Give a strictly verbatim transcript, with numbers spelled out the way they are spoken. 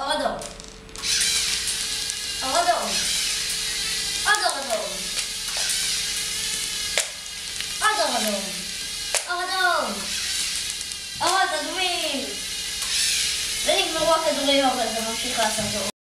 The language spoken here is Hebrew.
אדום. אור אדום. עוד אור אדום. עוד אור אדום. אור אדום. אורות אדומים. ונגמרו הכדורים, אבל זה ממשיך לעשות אור.